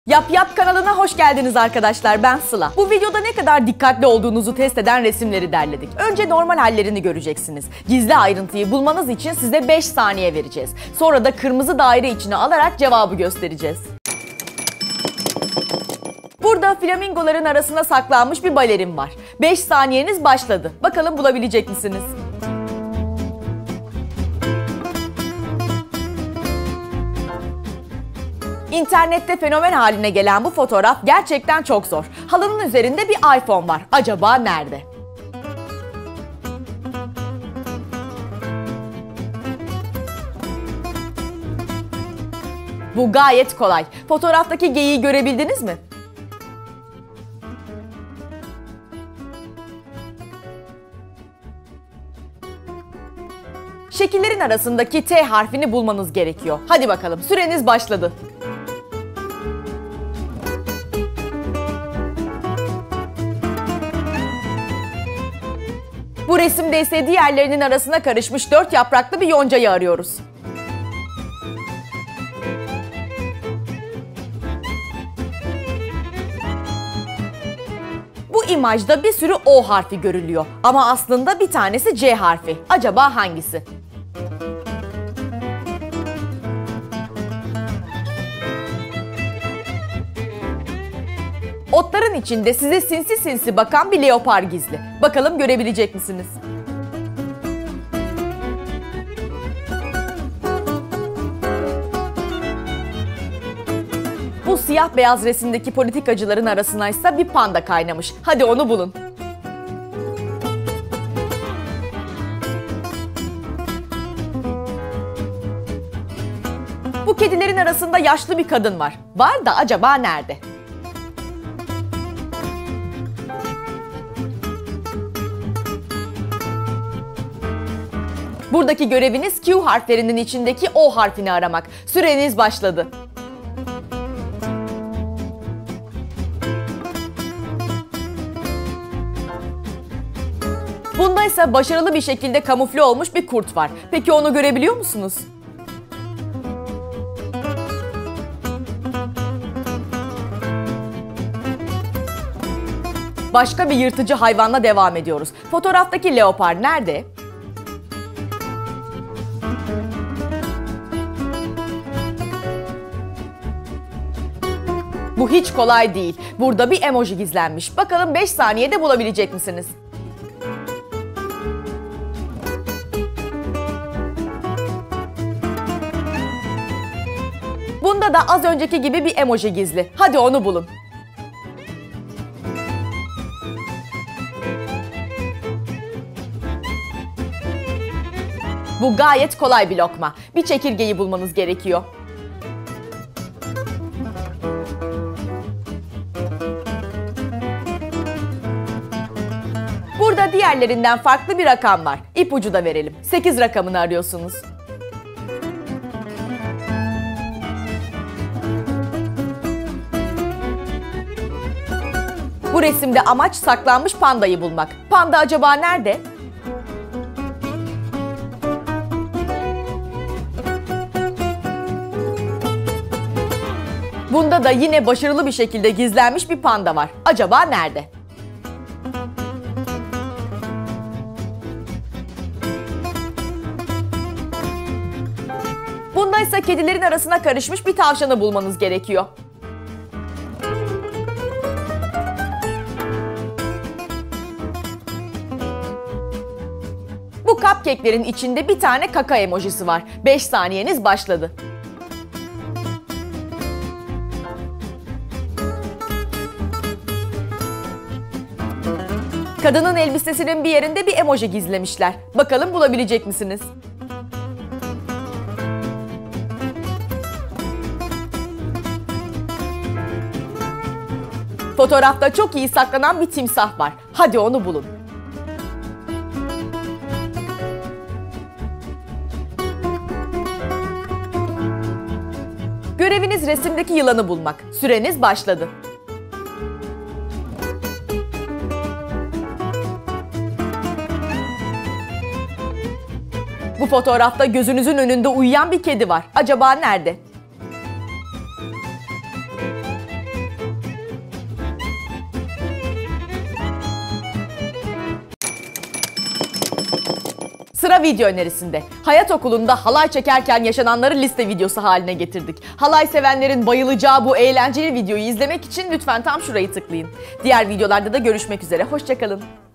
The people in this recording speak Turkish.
Yap Yap kanalına hoş geldiniz arkadaşlar, ben Sıla. Bu videoda ne kadar dikkatli olduğunuzu test eden resimleri derledik. Önce normal hallerini göreceksiniz. Gizli ayrıntıyı bulmanız için size 5 saniye vereceğiz. Sonra da kırmızı daire içine alarak cevabı göstereceğiz. Burada flamingoların arasına saklanmış bir balerin var. 5 saniyeniz başladı. Bakalım bulabilecek misiniz? İnternette fenomen haline gelen bu fotoğraf gerçekten çok zor. Halının üzerinde bir iPhone var. Acaba nerede? Bu gayet kolay. Fotoğraftaki geyiği görebildiniz mi? Şekillerin arasındaki T harfini bulmanız gerekiyor. Hadi bakalım, süreniz başladı. Bu resimde ise diğerlerinin arasına karışmış 4 yapraklı bir yoncayı arıyoruz. Bu imajda bir sürü O harfi görülüyor ama aslında bir tanesi C harfi. Acaba hangisi? Otların içinde size sinsi sinsi bakan bir leopar gizli. Bakalım görebilecek misiniz? Bu siyah beyaz resimdeki politikacıların arasına ise bir panda kaynamış. Hadi onu bulun. Bu kedilerin arasında yaşlı bir kadın var. Var da acaba nerede? Buradaki göreviniz Q harflerinin içindeki O harfini aramak. Süreniz başladı. Bunda ise başarılı bir şekilde kamufle olmuş bir kurt var. Peki onu görebiliyor musunuz? Başka bir yırtıcı hayvanla devam ediyoruz. Fotoğraftaki leopar nerede? Bu hiç kolay değil. Burada bir emoji gizlenmiş. Bakalım 5 saniyede bulabilecek misiniz? Bunda da az önceki gibi bir emoji gizli. Hadi onu bulun. Bu gayet kolay bir lokma. Bir çekirgeyi bulmanız gerekiyor. Burada diğerlerinden farklı bir rakam var. İpucu da verelim. 8 rakamını arıyorsunuz. Bu resimde amaç saklanmış pandayı bulmak. Panda acaba nerede? Bunda da yine başarılı bir şekilde gizlenmiş bir panda var. Acaba nerede? Bunda ise kedilerin arasına karışmış bir tavşanı bulmanız gerekiyor. Bu cupcake'lerin içinde bir tane kaka emojisi var. 5 saniyeniz başladı. Kadının elbisesinin bir yerinde bir emoji gizlemişler. Bakalım bulabilecek misiniz? Fotoğrafta çok iyi saklanan bir timsah var. Hadi onu bulun. Göreviniz resimdeki yılanı bulmak. Süreniz başladı. Bu fotoğrafta gözünüzün önünde uyuyan bir kedi var. Acaba nerede? Sıra video önerisinde. Hayat Okulu'nda halay çekerken yaşananları liste videosu haline getirdik. Halay sevenlerin bayılacağı bu eğlenceli videoyu izlemek için lütfen tam şurayı tıklayın. Diğer videolarda da görüşmek üzere. Hoşça kalın.